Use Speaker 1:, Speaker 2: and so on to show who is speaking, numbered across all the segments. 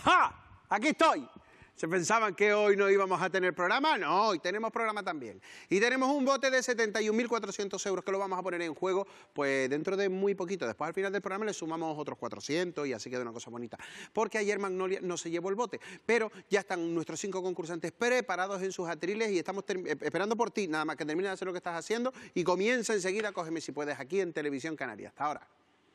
Speaker 1: ¡Ja! Aquí estoy. ¿Se pensaban que hoy no íbamos a tener programa? No, hoy tenemos programa también. Y tenemos un bote de 71.400 euros que lo vamos a poner en juego pues dentro de muy poquito. Después al final del programa le sumamos otros 400 y así queda una cosa bonita. Porque ayer Magnolia no se llevó el bote, pero ya están nuestros 5 concursantes preparados en sus atriles y estamos esperando por ti, nada más que termine de hacer lo que estás haciendo y comienza enseguida Cógeme si puedes aquí en Televisión Canaria. Hasta ahora.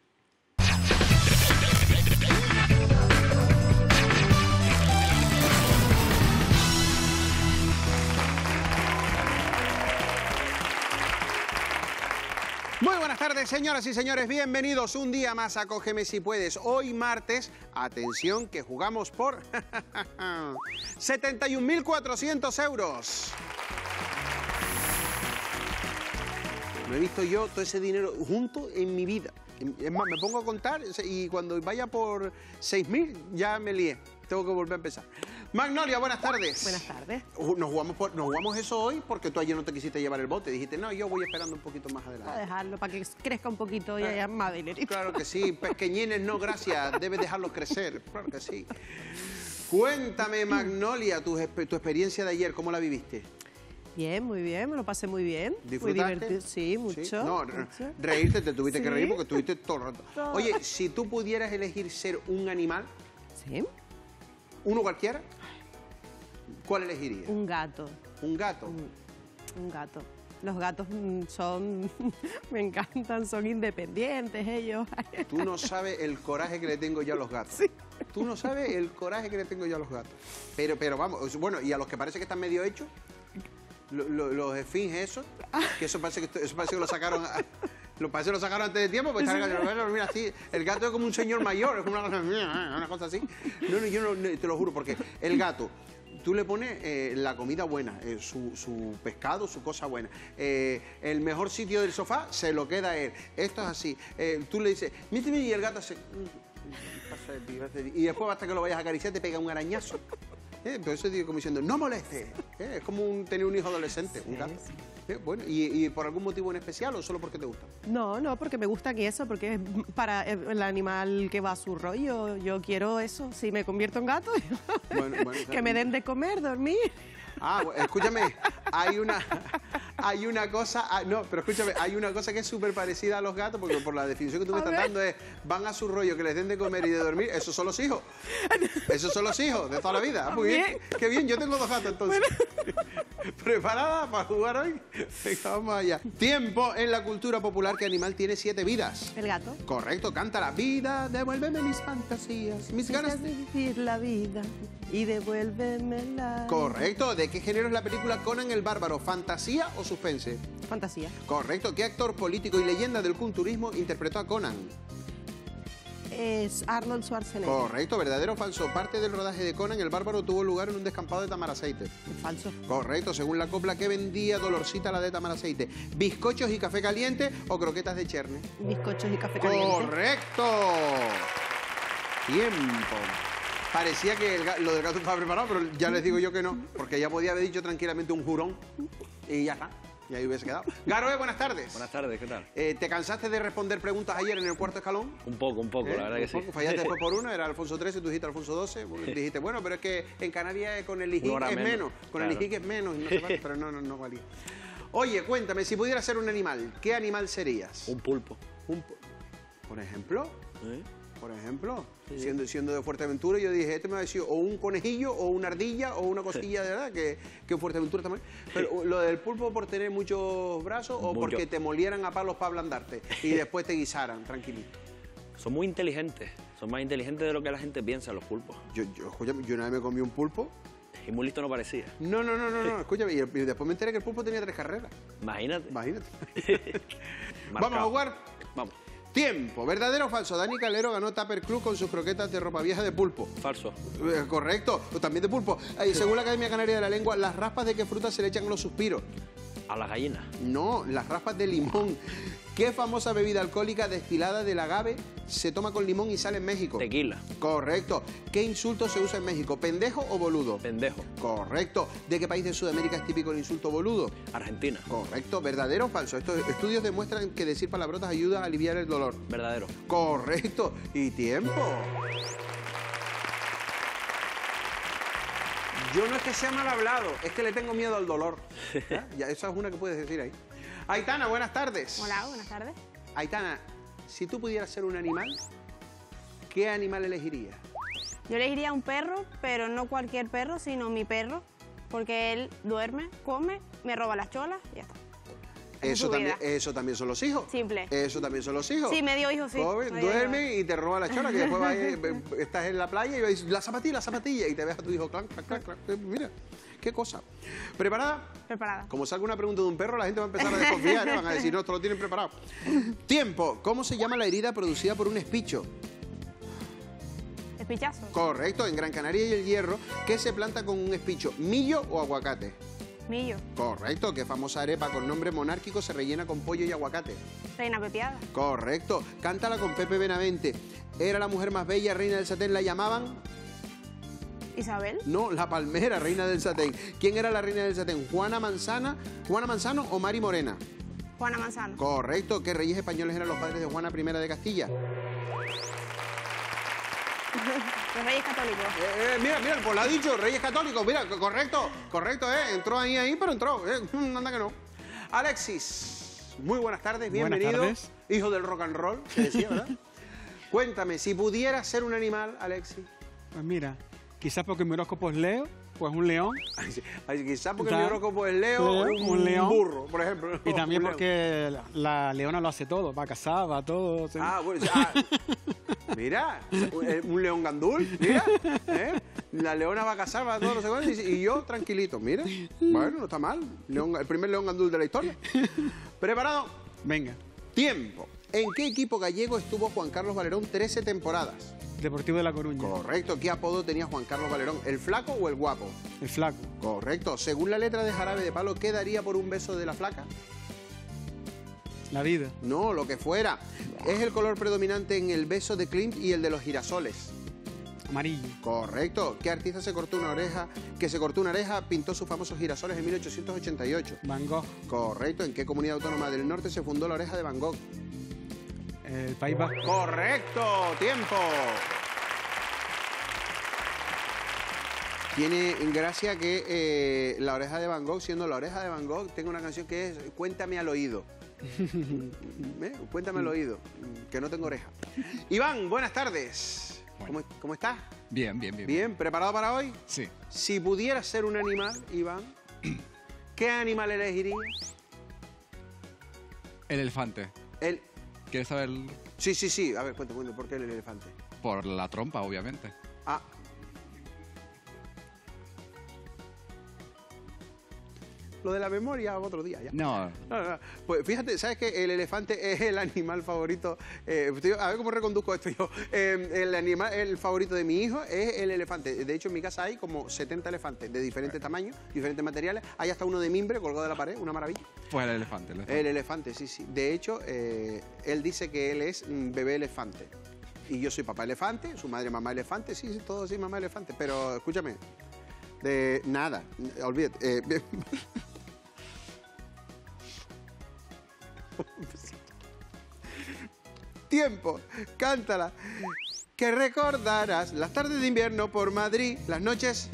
Speaker 1: Muy buenas tardes, señoras y señores, bienvenidos un día más a Cógeme si puedes. Hoy martes, atención que jugamos por 71.400 euros. No he visto yo todo ese dinero junto en mi vida. Es más, me pongo a contar y cuando vaya por 6.000 ya me lié. Tengo que volver a empezar. Magnolia, buenas tardes.
Speaker 2: Buenas tardes.
Speaker 1: Nos jugamos eso hoy porque tú ayer no te quisiste llevar el bote. Dijiste, no, yo voy esperando un poquito más adelante.
Speaker 2: Voy a dejarlo para que crezca un poquito y haya más dinerito.
Speaker 1: Claro que sí. Pequeñines, no, gracias. Debes dejarlos crecer. Claro que sí. Cuéntame, Magnolia, tu experiencia de ayer, ¿cómo la viviste?
Speaker 2: Bien, muy bien, me lo pasé muy bien.
Speaker 1: ¿Disfrutaste?
Speaker 2: Muy divertido, sí, mucho.
Speaker 1: ¿Sí? No,
Speaker 2: mucho.
Speaker 1: Reírte, te tuviste que
Speaker 2: Sí.
Speaker 1: reír porque estuviste todo el rato. Oye, si tú pudieras elegir ser un animal,
Speaker 2: Sí.
Speaker 1: uno cualquiera, ¿cuál elegirías?
Speaker 2: Un gato.
Speaker 1: ¿Un gato?
Speaker 2: Un gato. Los gatos son, me encantan, son independientes ellos.
Speaker 1: Tú no sabes el coraje que le tengo yo a los gatos.
Speaker 2: Sí.
Speaker 1: Tú no sabes el coraje que le tengo yo a los gatos. Pero vamos, bueno, y a los que parece que están medio hechos, los esfinges esos, que eso parece que lo sacaron... Parece que lo sacaron antes de tiempo, pues mira así, el gato es como un señor mayor, es como una cosa así. No, yo no, te lo juro, porque el gato, tú le pones la comida buena, su pescado, su cosa buena. El mejor sitio del sofá se lo queda él. Esto es así. Tú le dices, mírate, y el gato hace... Y después hasta que lo vayas a acariciar te pega un arañazo. Pero eso digo como diciendo, no molestes. Es como tener un hijo adolescente, un gato. Bueno, ¿y por algún motivo en especial o solo porque te gusta?
Speaker 2: No, porque me gustan eso, porque es para el animal que va a su rollo. Yo quiero eso, si me convierto en gato,
Speaker 1: Bueno,
Speaker 2: que me den de comer, dormir.
Speaker 1: Ah, escúchame, hay una cosa, no, pero escúchame, hay una cosa que es súper parecida a los gatos, porque por la definición que tú me estás dando es, van a su rollo, que les den de comer y de dormir, esos son los hijos. Esos son los hijos de toda la vida. Muy bien, qué bien, yo tengo 2 gatos entonces. ¿Preparada para jugar hoy? Venga, vamos allá. Tiempo en la cultura popular, ¿qué animal tiene 7 vidas?
Speaker 2: El gato.
Speaker 1: Correcto, canta la vida, devuélveme mis fantasías, mis ganas
Speaker 2: de vivir la vida y devuélvemela.
Speaker 1: Correcto, ¿de qué género es la película Conan el Bárbaro? ¿Fantasía o suspense?
Speaker 2: Fantasía.
Speaker 1: Correcto, ¿qué actor político y leyenda del culturismo interpretó a Conan?
Speaker 2: Es Arnold Schwarzenegger.
Speaker 1: Correcto, ¿verdadero o falso? Parte del rodaje de Conan el Bárbaro tuvo lugar en un descampado de Tamaraceite.
Speaker 2: Falso.
Speaker 1: Correcto, según la copla que vendía Dolorcita la de Tamaraceite. ¿Bizcochos y café caliente o croquetas de cherne?
Speaker 2: Bizcochos y café caliente.
Speaker 1: Correcto. Tiempo. Parecía que lo del gato estaba preparado, pero ya les digo yo que no, porque ya podía haber dicho tranquilamente un jurón y ya está. Y ahí hubiese quedado. Garoe, buenas tardes.
Speaker 3: Buenas tardes, ¿qué tal?
Speaker 1: ¿Te cansaste de responder preguntas ayer en el cuarto escalón?
Speaker 3: Un poco, la verdad que sí.
Speaker 1: Fallaste después por uno, era Alfonso XIII, tú dijiste Alfonso XII. Dijiste, bueno, pero es que en Canarias con el IJIC es menos. Con el IJIC es menos, y no sé cuánto, pero no valía. Oye, cuéntame, si pudieras ser un animal, ¿qué animal serías?
Speaker 3: Un pulpo.
Speaker 1: ¿Por ejemplo?
Speaker 3: ¿Eh?
Speaker 1: Por ejemplo,
Speaker 3: Sí.
Speaker 1: siendo de Fuerteventura, yo dije, este me va a decir o un conejillo, o una ardilla, o una cosilla de verdad, que en Fuerteventura también. Pero lo del pulpo por tener muchos brazos o porque te molieran a palos para ablandarte y después te guisaran, tranquilito.
Speaker 3: Son muy inteligentes, son más inteligentes de lo que la gente piensa, los pulpos.
Speaker 1: Escúchame, yo una vez me comí un pulpo.
Speaker 3: Y muy listo no parecía.
Speaker 1: No, escúchame, y después me enteré que el pulpo tenía 3 carreras.
Speaker 3: Imagínate.
Speaker 1: Imagínate.
Speaker 3: Marcado.
Speaker 1: ¿Vamos a jugar?
Speaker 3: Vamos.
Speaker 1: Tiempo. ¿Verdadero o falso? Dani Calero ganó Tupper Club con sus croquetas de ropa vieja de pulpo.
Speaker 3: Falso.
Speaker 1: Correcto. También de pulpo. Según la Academia Canaria de la Lengua, ¿las raspas de qué fruta se le echan los suspiros?
Speaker 3: A las gallinas.
Speaker 1: No, las raspas de limón. ¿Qué famosa bebida alcohólica destilada del agave se toma con limón y sal en México?
Speaker 3: Tequila.
Speaker 1: Correcto. ¿Qué insulto se usa en México? ¿Pendejo o boludo?
Speaker 3: Pendejo.
Speaker 1: Correcto. ¿De qué país de Sudamérica es típico el insulto boludo?
Speaker 3: Argentina.
Speaker 1: Correcto. ¿Verdadero o falso? Estos estudios demuestran que decir palabrotas ayuda a aliviar el dolor.
Speaker 3: Verdadero.
Speaker 1: Correcto. Y tiempo. Yo no es que sea mal hablado, es que le tengo miedo al dolor. Ya, esa es una que puedes decir ahí. Aitana, buenas tardes.
Speaker 4: Hola, buenas tardes.
Speaker 1: Aitana, si tú pudieras ser un animal, ¿qué animal elegirías?
Speaker 4: Yo elegiría un perro, pero no cualquier perro, sino mi perro, porque él duerme, come, me roba las cholas y ya está.
Speaker 1: Eso también son los hijos.
Speaker 4: Simple.
Speaker 1: Eso también son los hijos.
Speaker 4: Sí, medio hijo, sí.
Speaker 1: Duerme y te roba la chola, que después estás en la playa y ves la zapatilla, y te ves a tu hijo, clanc, clanc, clanc, clanc. Mira, qué cosa. ¿Preparada?
Speaker 4: Preparada.
Speaker 1: Como salga una pregunta de un perro, la gente va a empezar a desconfiar, ¿no? Van a decir, no, esto lo tienen preparado. Tiempo. ¿Cómo se llama la herida producida por un espicho?
Speaker 4: Espichazo.
Speaker 1: Correcto, en Gran Canaria y el Hierro, ¿qué se planta con un espicho? ¿Millo o aguacate?
Speaker 4: Millo.
Speaker 1: Correcto, ¿qué famosa arepa con nombre monárquico se rellena con pollo y aguacate?
Speaker 4: Reina pepiada.
Speaker 1: Correcto, cántala con Pepe Benavente. ¿Era la mujer más bella, reina del satén? ¿La llamaban?
Speaker 4: Isabel.
Speaker 1: No, la palmera, reina del satén. ¿Quién era la reina del satén? ¿Juana Manzano o Mari Morena?
Speaker 4: Juana Manzano.
Speaker 1: Correcto, ¿qué reyes españoles eran los padres de Juana I de Castilla?
Speaker 4: Los Reyes Católicos.
Speaker 1: Mira, pues lo ha dicho, Reyes Católicos, mira, correcto, entró ahí, pero entró, anda que no. Alexis, muy buenas tardes, bienvenido.
Speaker 5: Buenas tardes.
Speaker 1: Hijo del rock and roll, se decía, ¿verdad? Cuéntame, si pudieras ser un animal, Alexis.
Speaker 5: Pues mira, quizás porque mi horóscopo es Leo, pues un león.
Speaker 1: Quizás porque mi
Speaker 5: Claro.
Speaker 1: horóscopo es Leo, un
Speaker 5: león.
Speaker 1: burro, por ejemplo.
Speaker 5: Y también
Speaker 1: Un león.
Speaker 5: porque la leona lo hace todo, va a cazar, va a todo. ¿sí?
Speaker 1: Ah, bueno, mira, un león gandul, mira, la leona va a cazar, va a todo, no sé cuánto, y yo tranquilito, mira, bueno, no está mal, el primer león gandul de la historia. ¿Preparado?
Speaker 5: Venga,
Speaker 1: Tiempo. ¿En qué equipo gallego estuvo Juan Carlos Valerón 13 temporadas?
Speaker 5: Deportivo de La Coruña,
Speaker 1: Correcto. ¿Qué apodo tenía Juan Carlos Valerón? ¿El flaco o el guapo?
Speaker 5: el flaco,
Speaker 1: Correcto. Según la letra de Jarabe de Palo, ¿qué daría por un beso de la flaca?
Speaker 5: la vida,
Speaker 1: No, lo que fuera. Es el color predominante en el beso de Clint y el de los girasoles.
Speaker 5: amarillo,
Speaker 1: Correcto. ¿Qué artista se cortó una oreja? Que se cortó una oreja, pintó sus famosos girasoles en 1888.
Speaker 5: Van Gogh,
Speaker 1: Correcto. ¿En qué comunidad autónoma del norte se fundó la oreja de Van Gogh?
Speaker 5: el País Vasco,
Speaker 1: Correcto. Tiempo. Tiene gracia que la oreja de Van Gogh, siendo la oreja de Van Gogh, tenga una canción que es Cuéntame al oído. Cuéntame al oído, que no tengo oreja. Iván, buenas tardes.
Speaker 6: Bueno.
Speaker 1: ¿Cómo estás?
Speaker 6: Bien, bien, bien.
Speaker 1: Bien, ¿preparado para hoy?
Speaker 6: Sí.
Speaker 1: Si pudieras ser un animal, Iván, ¿qué animal elegirías?
Speaker 6: El elefante.
Speaker 1: El...
Speaker 6: ¿Quieres saber?
Speaker 1: Sí. A ver, cuéntame, ¿por qué el elefante?
Speaker 6: Por la trompa, obviamente.
Speaker 1: Ah. Lo de la memoria otro día ya.
Speaker 6: No,
Speaker 1: No. Pues fíjate, ¿sabes que el elefante es el animal favorito? A ver cómo reconduzco esto yo. El favorito de mi hijo es el elefante. De hecho, en mi casa hay como 70 elefantes de diferentes tamaños, diferentes materiales. Hay hasta uno de mimbre colgado de la pared, una maravilla.
Speaker 6: pues el elefante.
Speaker 1: El elefante, sí. De hecho, él dice que él es bebé elefante. Y yo soy papá elefante, su madre mamá elefante, sí, todo así, mamá elefante. Pero escúchame, de nada, olvídate. Tiempo, cántala. Que recordarás las tardes de invierno por Madrid, las noches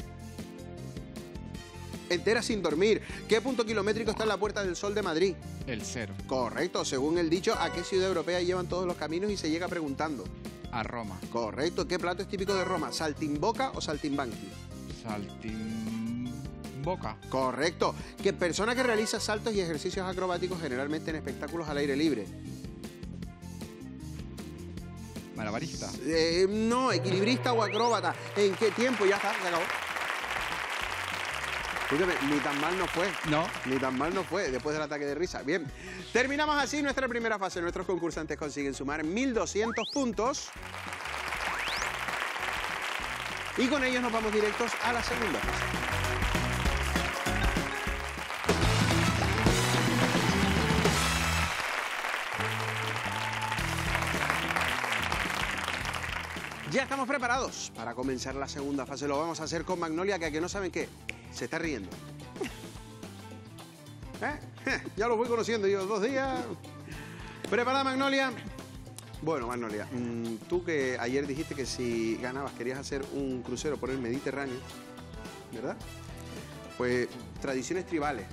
Speaker 1: enteras sin dormir. ¿Qué punto kilométrico está en la Puerta del Sol de Madrid?
Speaker 6: El 0.
Speaker 1: Correcto, según el dicho, ¿a qué ciudad europea llevan todos los caminos y se llega preguntando?
Speaker 6: A Roma.
Speaker 1: Correcto, ¿qué plato es típico de Roma? ¿Saltimboca o saltimbanqui?
Speaker 6: Saltimboca.
Speaker 1: Correcto, ¿qué persona que realiza saltos y ejercicios acrobáticos generalmente en espectáculos al aire libre?
Speaker 6: Malabarista.
Speaker 1: No, equilibrista o acróbata. ¿En qué tiempo? Ya está, se acabó. Escúchame, ni tan mal no fue.
Speaker 6: No.
Speaker 1: Ni tan mal no fue, después del ataque de risa. Bien, terminamos así nuestra primera fase. Nuestros concursantes consiguen sumar 1.200 puntos. Y con ellos nos vamos directos a la segunda fase. Ya estamos preparados para comenzar la segunda fase. Lo vamos a hacer con Magnolia, que no saben qué. Se está riendo. Ya lo voy conociendo yo 2 días. ¿Preparada, Magnolia? Bueno, Magnolia, tú que ayer dijiste que si ganabas querías hacer un crucero por el Mediterráneo, ¿verdad? Pues tradiciones tribales.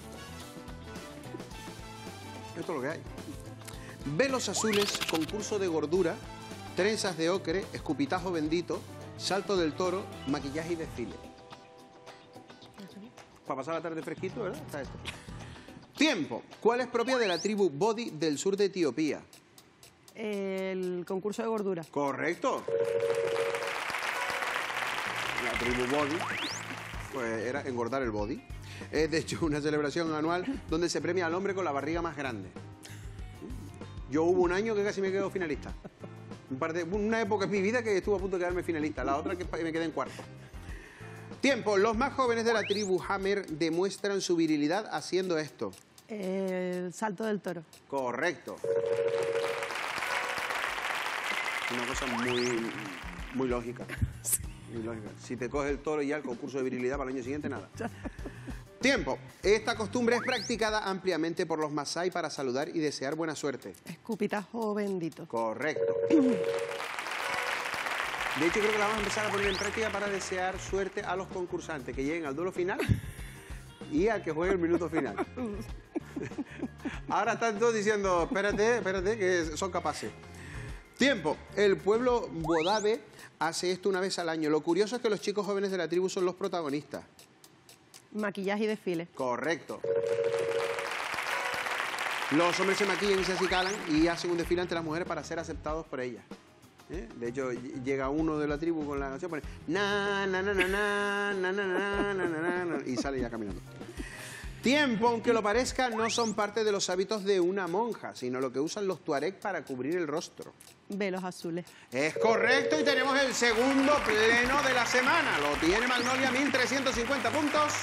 Speaker 1: Esto es lo que hay. Velos azules, concurso de gordura, trenzas de ocre, escupitajo bendito, salto del toro, maquillaje y desfile. Para pasar la tarde fresquito, ¿verdad? Está esto. Tiempo. ¿Cuál es propia de la tribu Bodi del sur de Etiopía?
Speaker 2: El concurso de gordura.
Speaker 1: Correcto. La tribu Bodi, pues era engordar el body. Es de hecho una celebración anual donde se premia al hombre con la barriga más grande. Yo hubo un año que casi me quedo finalista. Una época en mi vida que estuve a punto de quedarme finalista, la otra que me quedé en cuarto. Tiempo. Los más jóvenes de la tribu Hammer demuestran su virilidad haciendo esto.
Speaker 2: El salto del toro.
Speaker 1: Correcto. Una cosa muy lógica. Muy lógica. Si te coges el toro y ya el concurso de virilidad para el año siguiente, nada. Tiempo. Esta costumbre es practicada ampliamente por los masái para saludar y desear buena suerte.
Speaker 2: Escupitajo bendito.
Speaker 1: Correcto. De hecho, creo que la vamos a empezar a poner en práctica para desear suerte a los concursantes que lleguen al duelo final y al que juegue el minuto final. Ahora están todos diciendo, espérate, que son capaces. Tiempo. El pueblo Bodabe hace esto una vez al año. Lo curioso es que los chicos jóvenes de la tribu son los protagonistas.
Speaker 2: Maquillaje y desfile.
Speaker 1: Correcto. Los hombres se maquillan y se acicalan y hacen un desfile ante las mujeres para ser aceptados por ellas. De hecho, llega uno de la tribu con la canción, pone na na na na na na na na na na y sale ya caminando. Tiempo, aunque lo parezca, no son parte de los hábitos de una monja, sino lo que usan los tuareg para cubrir el rostro.
Speaker 2: Velos azules.
Speaker 1: Es correcto y tenemos el segundo pleno de la semana. Lo tiene Magnolia, 1.350 puntos.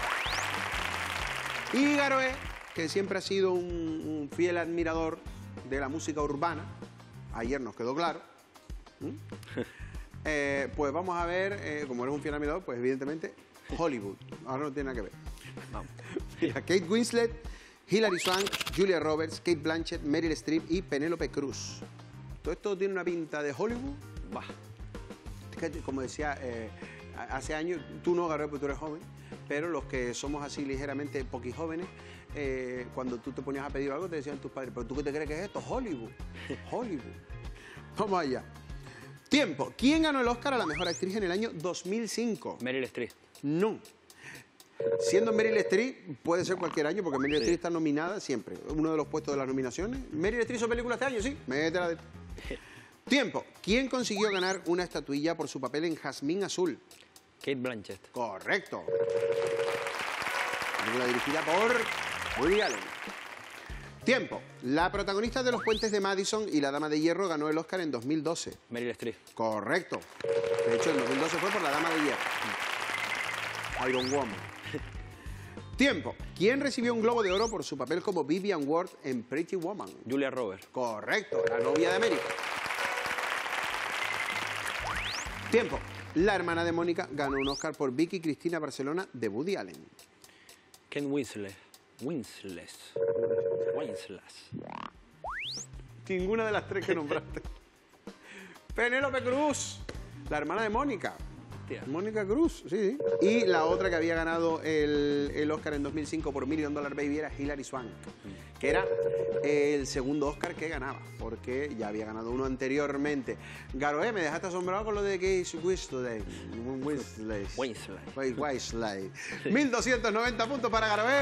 Speaker 1: Y Garoé, que siempre ha sido un fiel admirador de la música urbana, ayer nos quedó claro. Pues vamos a ver, como eres un fiel admirador, pues evidentemente Hollywood. Ahora no tiene nada que ver.
Speaker 3: Vamos.
Speaker 1: Mira, Kate Winslet, Hilary Swank, Julia Roberts, Kate Blanchett, Meryl Streep y Penélope Cruz. Todo esto tiene una pinta de Hollywood. Bah. Como decía, hace años, tú no, Gabriel, porque tú eres joven, pero los que somos así ligeramente poquijóvenes, cuando tú te ponías a pedir algo te decían tus padres, pero ¿tú qué te crees que es esto? Hollywood. Hollywood. Vamos allá. Tiempo. ¿Quién ganó el Oscar a la mejor actriz en el año 2005?
Speaker 3: Meryl Streep.
Speaker 1: No. Siendo Meryl Streep, puede ser cualquier año, porque Meryl Streep está nominada siempre. Uno de los puestos de las nominaciones. ¿Meryl Streep hizo película este año? Sí. Métela de... Tiempo. ¿Quién consiguió ganar una estatuilla por su papel en Jazmín Azul?
Speaker 3: Kate Blanchett.
Speaker 1: Correcto. Película dirigida por Woody Allen. Tiempo. La protagonista de Los Puentes de Madison y La Dama de Hierro ganó el Oscar en 2012.
Speaker 3: Meryl Streep.
Speaker 1: Correcto. De hecho, en 2012 fue por La Dama de Hierro. Iron Woman. Tiempo. ¿Quién recibió un Globo de Oro por su papel como Vivian Ward en Pretty Woman?
Speaker 3: Julia Roberts.
Speaker 1: Correcto. La novia de América. Tiempo. La hermana de Mónica ganó un Oscar por Vicky Cristina Barcelona de Woody Allen.
Speaker 3: Ken Winslet.
Speaker 1: Ninguna de las tres que nombraste. Penélope Cruz, la hermana de Mónica.
Speaker 3: Tía.
Speaker 1: Mónica Cruz, sí. Y la otra que había ganado el Oscar en 2005 por $1 Million Baby era Hilary Swank, que era el segundo Oscar que ganaba, porque ya había ganado uno anteriormente. Garoé, me dejaste asombrado con lo de Kate Winslet. 1.290 puntos para Garoé.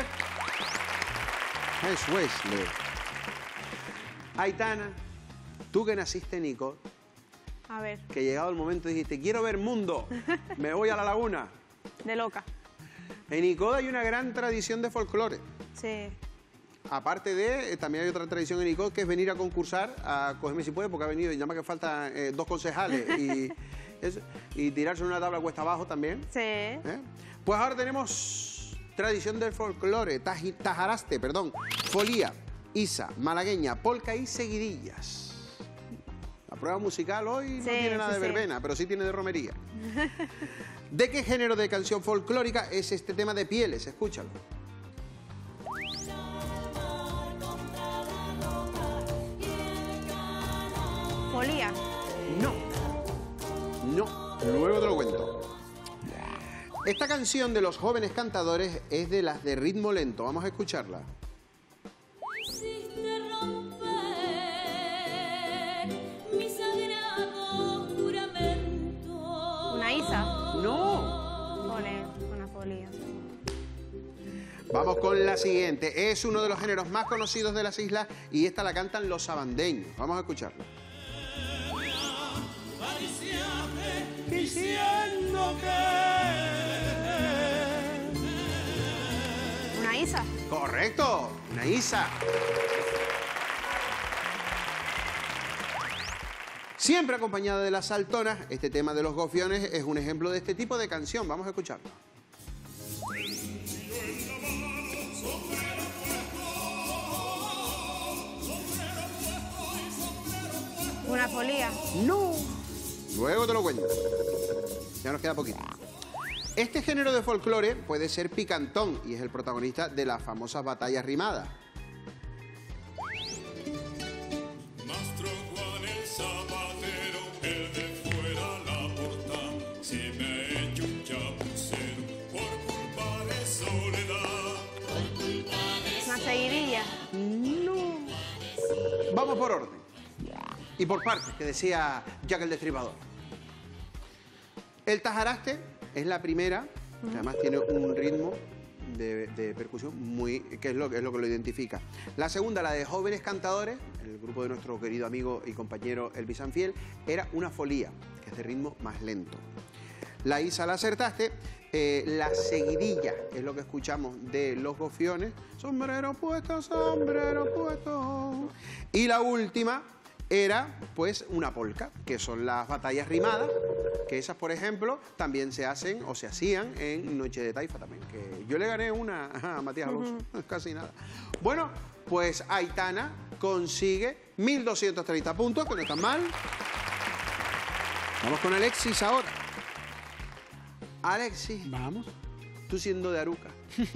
Speaker 1: Es Wesley. Aitana, tú que naciste, Nico,
Speaker 4: A ver,
Speaker 1: que llegado el momento dijiste, quiero ver mundo, me voy a la laguna.
Speaker 4: de loca.
Speaker 1: En Icod hay una gran tradición de folclore.
Speaker 4: Sí.
Speaker 1: Aparte de, también hay otra tradición en Icod que es venir a concursar, a cogerme si puede, porque ha venido y nada más que faltan 2 concejales y tirarse en una tabla cuesta abajo también.
Speaker 4: Sí.
Speaker 1: Pues ahora tenemos tradición del folclore, tajaraste, folía, isa, malagueña, polca y seguidillas. La prueba musical hoy no
Speaker 4: Sí,
Speaker 1: tiene nada
Speaker 4: sí,
Speaker 1: de
Speaker 4: sí.
Speaker 1: verbena, pero sí tiene de romería. ¿De qué género de canción folclórica es este tema de Pieles? Escúchalo.
Speaker 4: Folía.
Speaker 1: No. No. Luego te lo cuento. Esta canción de los jóvenes cantadores es de las de ritmo lento. Vamos a escucharla.
Speaker 7: Hiciste romper mi sagrado juramento.
Speaker 4: Una Isa.
Speaker 1: No.
Speaker 4: Una folía.
Speaker 1: Vamos con la siguiente. Es uno de los géneros más conocidos de las islas y esta la cantan los sabandeños. Vamos a escucharla.
Speaker 4: Una Isa.
Speaker 1: Correcto, una Isa. Siempre acompañada de las saltonas, este tema de los gofiones es un ejemplo de este tipo de canción. Vamos a escucharla.
Speaker 4: Una folía.
Speaker 1: No. Luego te lo cuento. Ya nos queda poquito. Este género de folclore puede ser picantón y es el protagonista de las famosas batallas rimadas.
Speaker 8: Mastro Juan el zapatero, el de fuera la porta, se me ha hecho un chapucero por culpa de soledad.
Speaker 4: Una seguidilla.
Speaker 1: No. Vamos por orden. Y por partes, que decía Jack el Destripador. El tajaraste es la primera, que además tiene un ritmo de percusión muy, que es lo que lo identifica. La segunda, la de jóvenes cantadores, el grupo de nuestro querido amigo y compañero Elvis Sanfiel, era una folía, que es de ritmo más lento. La Isa la acertaste. La seguidilla es lo que escuchamos de los gofiones. Sombrero puesto, sombrero puesto. Y la última era pues una polca, que son las batallas rimadas, que esas, por ejemplo, también se hacen o se hacían en Noche de Taifa también, que yo le gané una a Matías Alonso, casi nada. Bueno, pues Aitana consigue 1.230 puntos, que no están mal. Vamos con Alexis ahora. Alexis,
Speaker 5: Vamos.
Speaker 1: tú siendo de Aruca,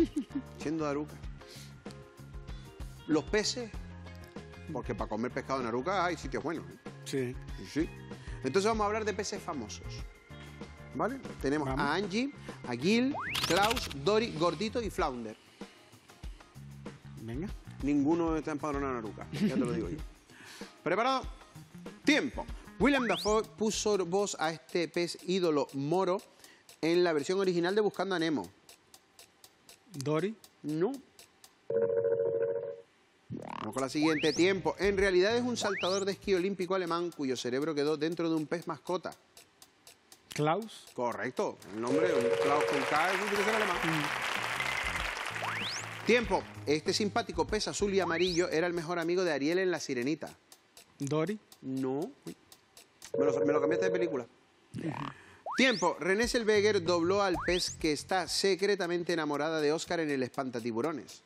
Speaker 1: los peces, porque para comer pescado en Aruca hay sitios buenos, ¿eh?
Speaker 5: Sí.
Speaker 1: Sí. Entonces vamos a hablar de peces famosos. ¿Vale? Tenemos
Speaker 5: Vamos.
Speaker 1: a Angie, a Gil, Klaus, Dory, Gordito y Flounder.
Speaker 5: Venga.
Speaker 1: Ninguno está empadronado en Aruca, ya te lo digo yo. ¿Preparado? Tiempo. William Dafoe puso voz a este pez ídolo moro en la versión original de Buscando a Nemo.
Speaker 5: Dory.
Speaker 1: No. Vamos con la siguiente. Tiempo. En realidad es un saltador de esquí olímpico alemán cuyo cerebro quedó dentro de un pez mascota.
Speaker 5: Klaus.
Speaker 1: Correcto. El nombre de un Klaus con K es un alemán. Tiempo. Este simpático pez azul y amarillo era el mejor amigo de Ariel en La Sirenita.
Speaker 5: Dory.
Speaker 1: No. Me lo cambiaste de película. Tiempo. René Zellweger dobló al pez que está secretamente enamorada de Oscar en El Espantatiburones.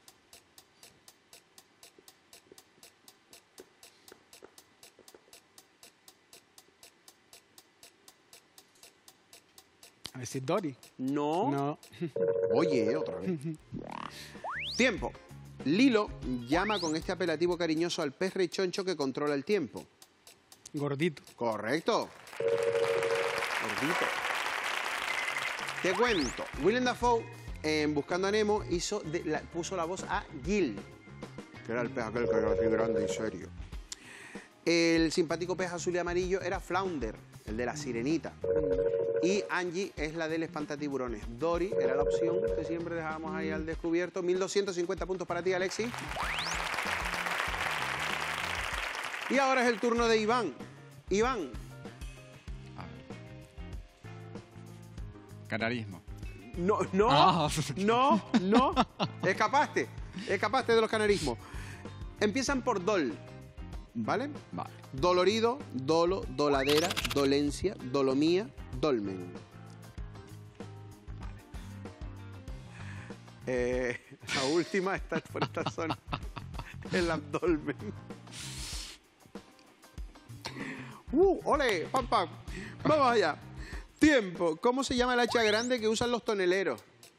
Speaker 5: A ver si es Dory.
Speaker 1: No.
Speaker 5: No.
Speaker 1: Oye, otra vez. Tiempo. Lilo llama con este apelativo cariñoso al pez rechoncho que controla el tiempo.
Speaker 5: Gordito.
Speaker 1: Correcto. Gordito. Te cuento. Willem Dafoe, en Buscando a Nemo, puso la voz a Gil, que era el pez aquel que era así grande y serio. El simpático pez azul y amarillo era Flounder, el de La Sirenita. Y Angie es la del Espantatiburones. Dory era la opción que siempre dejábamos ahí al descubierto. 1.250 puntos para ti, Alexis. Y ahora es el turno de Iván. Iván.
Speaker 6: A ver. Canarismo.
Speaker 1: No. Escapaste de los canarismos. Empiezan por dol, ¿vale?
Speaker 6: Vale.
Speaker 1: Dolorido, dolo, doladera, dolencia, dolomía, dolmen. La última está por esta zona. El abdomen. ¡Ole! ¡Pam, pam! Vamos allá. Tiempo. ¿Cómo se llama el hacha grande que usan los toneleros?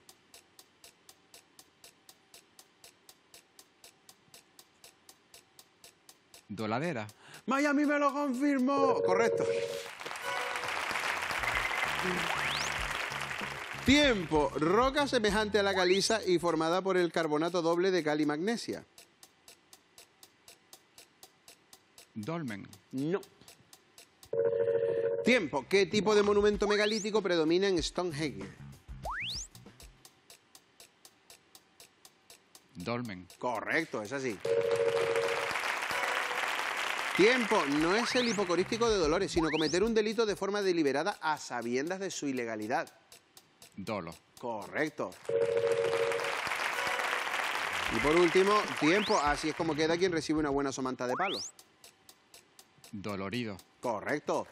Speaker 6: Doladera.
Speaker 1: Miami me lo confirmó. Correcto. Tiempo. Roca semejante a la caliza y formada por el carbonato doble de cal y magnesia.
Speaker 6: Dolmen.
Speaker 1: No. Tiempo. ¿Qué tipo de monumento megalítico predomina en Stonehenge?
Speaker 6: Dolmen.
Speaker 1: Correcto, es así. Tiempo. No es el hipocorístico de Dolores, sino cometer un delito de forma deliberada a sabiendas de su ilegalidad.
Speaker 6: Dolo.
Speaker 1: Correcto. Y por último, tiempo. Así es como queda quien recibe una buena somanta de palo.
Speaker 6: Dolorido.
Speaker 1: Correcto.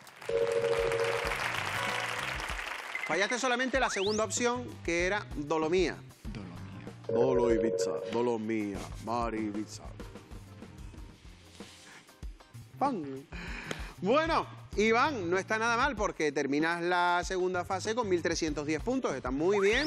Speaker 1: Fallaste solamente la segunda opción, que era dolomía.
Speaker 6: Dolomía.
Speaker 1: Dolo Ibiza, dolomía, mar Ibiza. ¡Pam! Bueno, Iván, no está nada mal porque terminas la segunda fase con 1.310 puntos. Está muy bien.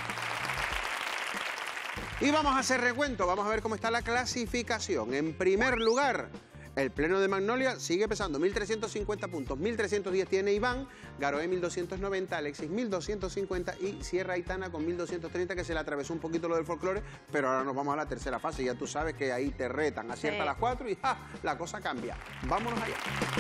Speaker 1: Y vamos a hacer recuento. Vamos a ver cómo está la clasificación. En primer lugar, el pleno de Magnolia sigue pesando 1.350 puntos. 1.310 tiene Iván, Garoé 1.290, Alexis 1.250 y Sierra Aitana con 1.230, que se le atravesó un poquito lo del folclore, pero ahora nos vamos a la tercera fase. Ya tú sabes que ahí te retan, acierta las 4 y ¡ja! La cosa cambia. Vámonos allá.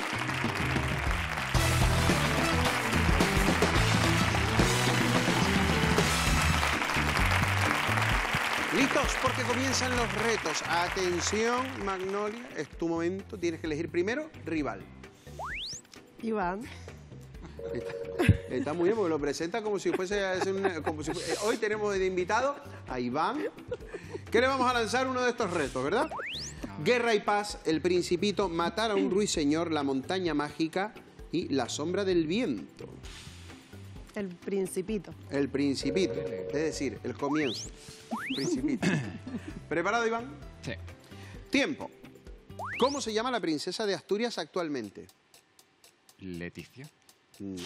Speaker 1: ¿Listos? Porque comienzan los retos. Atención, Magnolia, es tu momento. Tienes que elegir primero rival.
Speaker 2: Iván.
Speaker 1: Está muy bien porque lo presenta como si fuese a hacer hoy tenemos de invitado a Iván, que le vamos a lanzar uno de estos retos, ¿verdad? Guerra y Paz, El Principito, Matar a un ruiseñor, La Montaña Mágica y La Sombra del Viento.
Speaker 2: El Principito.
Speaker 1: El Principito, es decir, el comienzo. Principito. ¿Preparado, Iván?
Speaker 6: Sí.
Speaker 1: Tiempo. ¿Cómo se llama la princesa de Asturias actualmente?
Speaker 6: Leticia.
Speaker 1: No.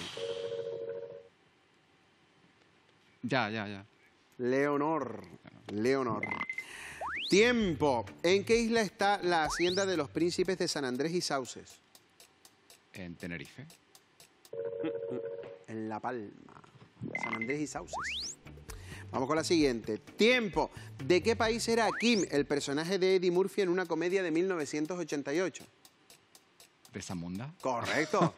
Speaker 6: Ya.
Speaker 1: Leonor. Leonor. Tiempo. ¿En qué isla está la hacienda de los príncipes de San Andrés y Sauces?
Speaker 6: En Tenerife.
Speaker 1: En La Palma. San Andrés y Sauces. Vamos con la siguiente. Tiempo. ¿De qué país era Kim, el personaje de Eddie Murphy en una comedia de 1988?
Speaker 6: De Zamunda.
Speaker 1: Correcto.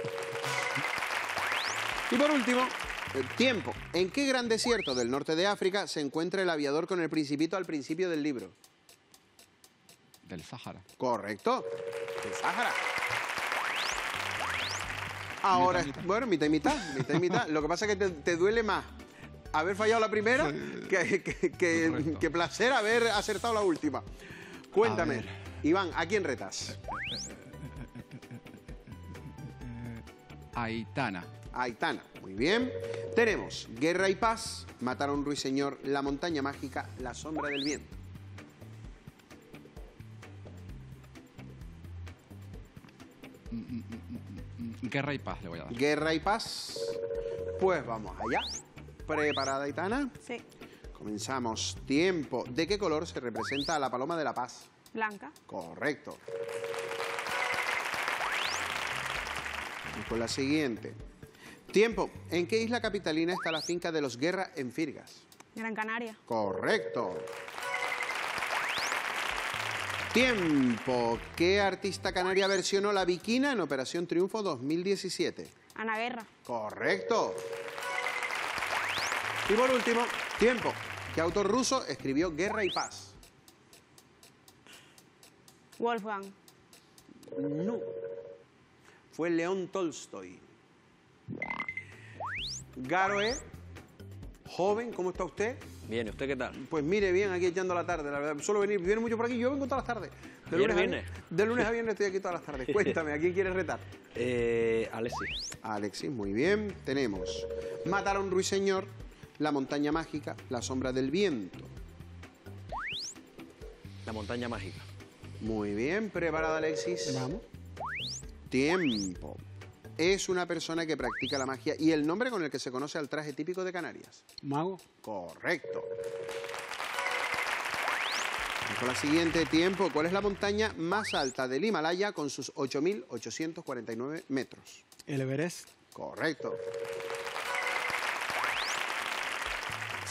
Speaker 1: Y por último, tiempo. ¿En qué gran desierto del norte de África se encuentra el aviador con el Principito al principio del libro?
Speaker 6: Del Sáhara.
Speaker 1: Correcto. El Sáhara. Ahora, bueno, mitad y mitad. Lo que pasa es que te duele más haber fallado la primera que placer haber acertado la última. Cuéntame, Iván, ¿a quién retas?
Speaker 6: Aitana.
Speaker 1: Aitana, muy bien. Tenemos Guerra y Paz, Matar a un ruiseñor, La Montaña Mágica, La Sombra del Viento.
Speaker 6: Guerra y Paz le voy a dar.
Speaker 1: Guerra y Paz. Pues vamos allá. ¿Preparada, Aitana?
Speaker 4: Sí.
Speaker 1: Comenzamos. Tiempo. ¿De qué color se representa a la paloma de la paz?
Speaker 4: Blanca.
Speaker 1: Correcto. Y con la siguiente. Tiempo. ¿En qué isla capitalina está la finca de los Guerra en Firgas?
Speaker 4: Gran Canaria.
Speaker 1: Correcto. Tiempo. ¿Qué artista canaria versionó La Viquina en Operación Triunfo 2017?
Speaker 4: Ana Guerra.
Speaker 1: Correcto. Y por último, tiempo. ¿Qué autor ruso escribió Guerra y Paz?
Speaker 4: Wolfgang.
Speaker 1: No. Fue León Tolstoy. Garoé, joven, ¿cómo está usted?
Speaker 3: Bien, ¿y usted qué tal?
Speaker 1: Pues mire, bien, aquí echando la tarde, la verdad. Suelo viene mucho por aquí, yo vengo todas las tardes. De lunes a viernes estoy aquí todas las tardes. Cuéntame, ¿a quién quieres retar?
Speaker 3: Alexis.
Speaker 1: Alexis, muy bien. Tenemos Matar a un ruiseñor, La Montaña Mágica, La Sombra del Viento.
Speaker 3: La Montaña Mágica.
Speaker 1: Muy bien, ¿preparada, Alexis?
Speaker 5: Vamos.
Speaker 1: Tiempo. Es una persona que practica la magia y el nombre con el que se conoce al traje típico de Canarias.
Speaker 5: Mago.
Speaker 1: Correcto. Vamos con la siguiente. Tiempo. ¿Cuál es la montaña más alta del Himalaya con sus 8.849 metros?
Speaker 5: El Everest.
Speaker 1: Correcto.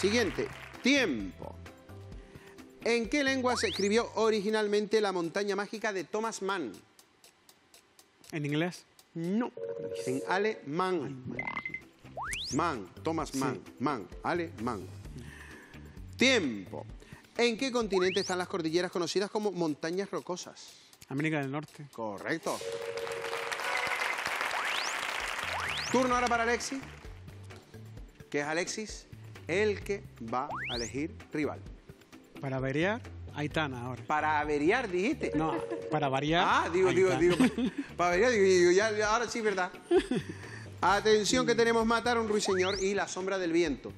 Speaker 1: Siguiente. Tiempo. ¿En qué lengua se escribió originalmente La montaña mágica de Thomas Mann?
Speaker 5: ¿En inglés?
Speaker 1: No. En alemán. Mann, Thomas Mann. Mann, alemán. Tiempo. ¿En qué continente están las cordilleras conocidas como montañas rocosas?
Speaker 5: América del Norte.
Speaker 1: Correcto. Turno ahora para Alexis. Que es Alexis el que va a elegir rival.
Speaker 5: Para variar, Aitana ahora.
Speaker 1: Para averiar, dijiste.
Speaker 5: No, para variar.
Speaker 1: Ah, digo, para averiar, digo, ya, ahora sí, ¿verdad? Atención que tenemos Matar a un ruiseñor y La sombra del viento.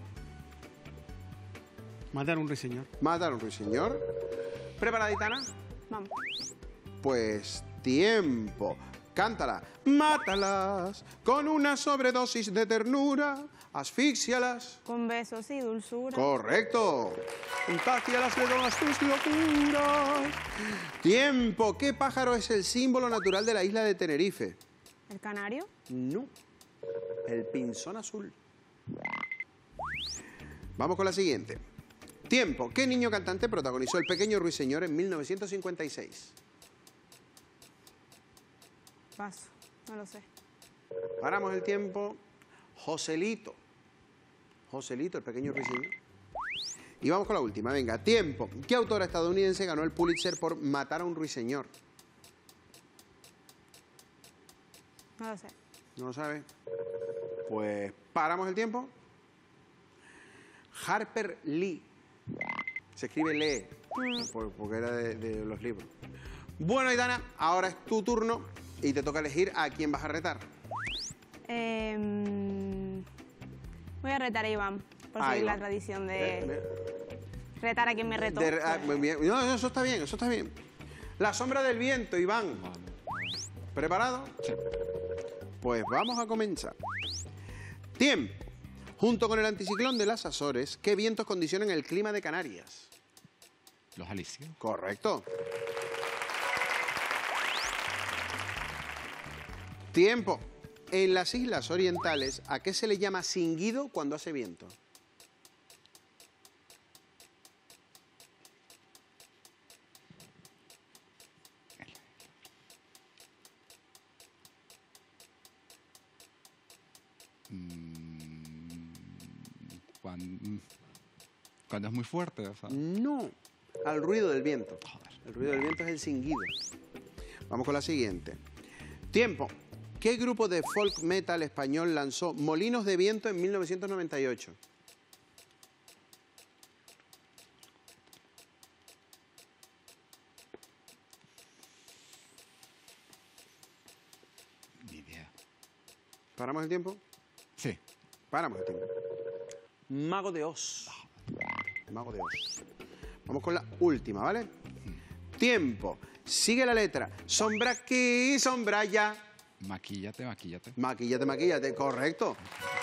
Speaker 5: Matar a un ruiseñor.
Speaker 1: Matar a un ruiseñor. ¿Preparada, Aitana?
Speaker 4: Vamos.
Speaker 1: Pues tiempo. Cántala. Mátalas con una sobredosis de ternura. Asfíxialas.
Speaker 4: Con besos y dulzura.
Speaker 1: Correcto. Contágialas de todas tus locuras. Tiempo. ¿Qué pájaro es el símbolo natural de la isla de Tenerife?
Speaker 4: ¿El canario?
Speaker 1: No. El pinzón azul. Vamos con la siguiente. Tiempo. ¿Qué niño cantante protagonizó El pequeño ruiseñor en 1956?
Speaker 4: Paso. No lo sé.
Speaker 1: Paramos el tiempo. Joselito. Joselito, el pequeño ruiseñor. Y vamos con la última. Venga, tiempo. ¿Qué autora estadounidense ganó el Pulitzer por Matar a un ruiseñor?
Speaker 4: No lo sé.
Speaker 1: ¿No lo sabe? Pues paramos el tiempo. Harper Lee. Se escribe Lee, porque era de los libros. Bueno, Aitana, ahora es tu turno y te toca elegir a quién vas a retar.
Speaker 4: Voy a retar a Iván, por
Speaker 1: Ah,
Speaker 4: seguir la
Speaker 1: Iván.
Speaker 4: tradición de retar a quien me retó.
Speaker 1: Muy bien. No, eso está bien, eso está bien. La sombra del viento, Iván. ¿Preparado?
Speaker 6: Sí.
Speaker 1: Pues vamos a comenzar. Tiempo. Junto con el anticiclón de las Azores, ¿qué vientos condicionan el clima de Canarias?
Speaker 6: Los alisios.
Speaker 1: Correcto. Tiempo. En las islas orientales, ¿a qué se le llama cinguido cuando hace viento?
Speaker 6: Cuando es muy fuerte, o sea.
Speaker 1: No, al ruido del viento. El ruido del viento es el cinguido. Vamos con la siguiente. Tiempo. ¿Qué grupo de folk metal español lanzó Molinos de Viento en 1998?
Speaker 6: Ni idea.
Speaker 1: ¿Paramos el tiempo?
Speaker 6: Sí.
Speaker 1: Paramos el tiempo. Mago de Oz. Mago de Oz. Vamos con la última, ¿vale? Tiempo. Sigue la letra. Sombra aquí, sombra allá.
Speaker 6: Maquíllate, maquíllate.
Speaker 1: Maquíllate, maquíllate. Correcto.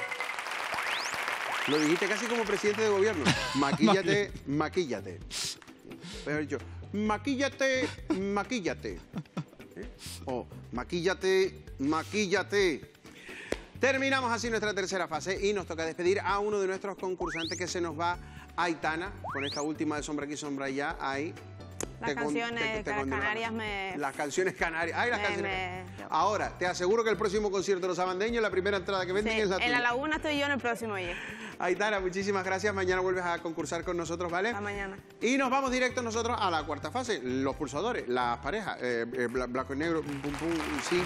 Speaker 1: Lo dijiste casi como presidente de gobierno. Maquíllate, maquíllate. Mejor dicho, maquíllate, maquíllate. O maquíllate, maquíllate. Terminamos así nuestra tercera fase y nos toca despedir a uno de nuestros concursantes que se nos va, Aitana, con esta última de Sombra aquí, Sombra allá. Ahí.
Speaker 4: Las canciones canarias me...
Speaker 1: Las canciones canarias. Ay, las
Speaker 4: me-
Speaker 1: canciones.
Speaker 4: me-
Speaker 1: Ahora, te aseguro que el próximo concierto de los sabandeños, la primera entrada que venden
Speaker 4: Sí,
Speaker 1: es la
Speaker 4: en
Speaker 1: tuya.
Speaker 4: la laguna estoy yo en el próximo, oye.
Speaker 1: Aitana, muchísimas gracias. Mañana vuelves a concursar con nosotros, ¿vale?
Speaker 4: Hasta mañana.
Speaker 1: Y nos vamos directos nosotros a la cuarta fase, los pulsadores, las parejas, blanco y negro, pum, pum, 5.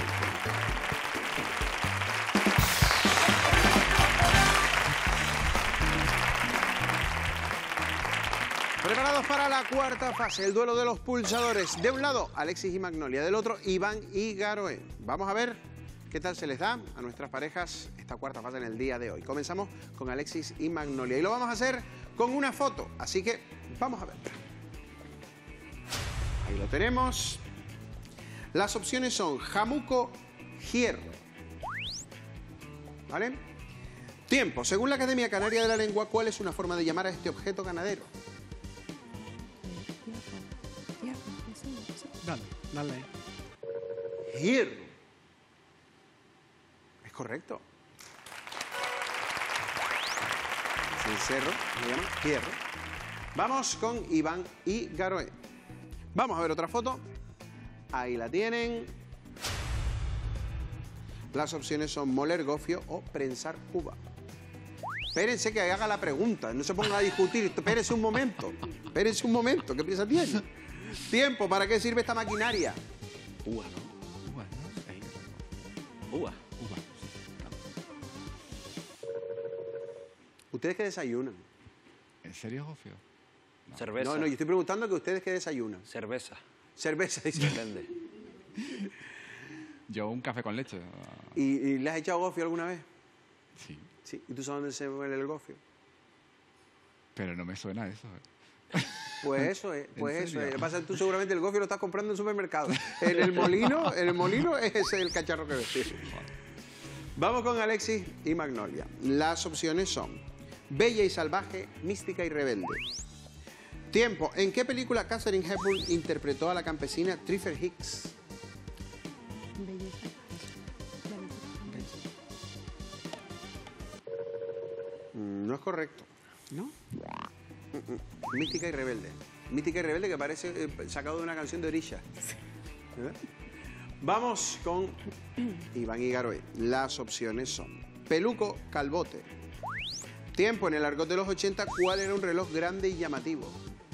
Speaker 1: Preparados para la cuarta fase, el duelo de los pulsadores. De un lado, Alexis y Magnolia, del otro, Iván y Garoe. Vamos a ver qué tal se les da a nuestras parejas esta cuarta fase en el día de hoy. Comenzamos con Alexis y Magnolia y lo vamos a hacer con una foto, así que vamos a ver. Ahí lo tenemos. Las opciones son jamuco, hierro. ¿Vale? Tiempo. Según la Academia Canaria de la Lengua, ¿cuál es una forma de llamar a este objeto ganadero?
Speaker 5: Dale, dale.
Speaker 1: Hierro. Es correcto. Sí. Cencerro, se llama Fierro. Vamos con Iván y Garoé. Vamos a ver otra foto. Ahí la tienen. Las opciones son moler gofio o prensar uva. Espérense que haga la pregunta, no se pongan a discutir. Espérense un momento, ¿qué prisa tiene? Tiempo, ¿para qué sirve esta maquinaria?
Speaker 3: Uva, ¿no?
Speaker 6: Uva, ¿no? Ahí.
Speaker 3: Uva.
Speaker 6: Uva.
Speaker 1: ¿Ustedes qué desayunan?
Speaker 6: ¿En serio, Gofio?
Speaker 3: Cerveza.
Speaker 1: No, yo estoy preguntando que ustedes qué desayunan.
Speaker 3: Cerveza.
Speaker 1: Cerveza, dice.
Speaker 3: Depende.
Speaker 6: Yo un café con leche.
Speaker 1: ¿Y le has echado gofio alguna vez?
Speaker 6: Sí,
Speaker 1: Sí. ¿Y tú sabes dónde se muele el gofio?
Speaker 6: pero no me suena eso.
Speaker 1: Pues eso es,
Speaker 6: ¿En serio?
Speaker 1: Lo que pasa es que tú seguramente el gofio lo estás comprando en el supermercado. En el molino es ese el cacharro que ves. Sí. Vamos con Alexis y Magnolia. Las opciones son Bella y salvaje, mística y rebelde. Tiempo. ¿En qué película Katharine Hepburn interpretó a la campesina Trifer Hicks?
Speaker 2: Belleza.
Speaker 1: No es correcto.
Speaker 2: ¿No?
Speaker 1: Mística y rebelde. Mística y rebelde que parece sacado de una canción de Orisha. ¿Eh? Vamos con Iván y Garoé. Las opciones son peluco, calvote. Tiempo. En el argot de los 80, ¿cuál era un reloj grande y llamativo?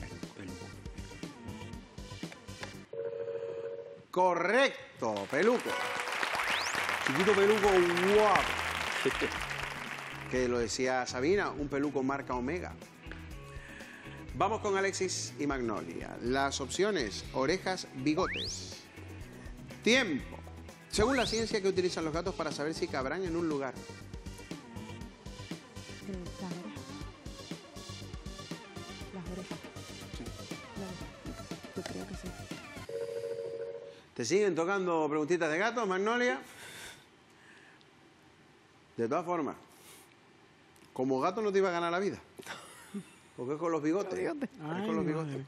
Speaker 1: Correcto, peluco. Chiquito peluco guapo. Que lo decía Sabina, un peluco marca Omega. Vamos con Alexis y Magnolia. Las opciones, orejas, bigotes. Tiempo. Según la ciencia, que utilizan los gatos para saber si cabrán en un lugar?
Speaker 2: Las orejas. Yo creo que sí.
Speaker 1: ¿Te siguen tocando preguntitas de gatos, Magnolia? De todas formas, como gato no te iba a ganar la vida. Porque es con los bigotes. Es con los bigotes.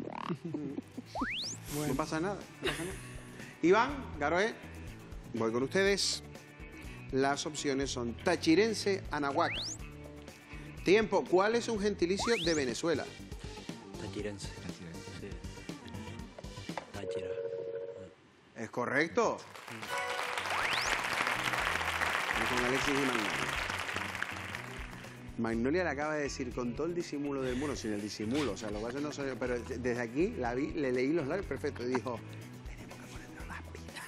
Speaker 1: No pasa nada, no pasa nada. Iván, Garoé, voy con ustedes. Las opciones son tachirense, anahuaca. Tiempo. ¿Cuál es un gentilicio de Venezuela?
Speaker 3: Tachirense. Sí. Táchira.
Speaker 1: ¿Es correcto? Voy con Alexis y Magnolia. Magnolia le acaba de decir con todo el disimulo del mundo, sin el disimulo, o sea, lo que pasa no sé, pero desde aquí la vi, le leí los labios perfecto y dijo, tenemos que ponernos las pilas.